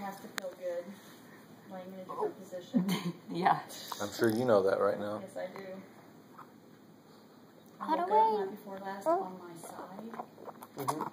has to feel good laying in a different position. Yeah. I'm sure you know that right now. Yes, I do. I Put woke away. up night before last on my side.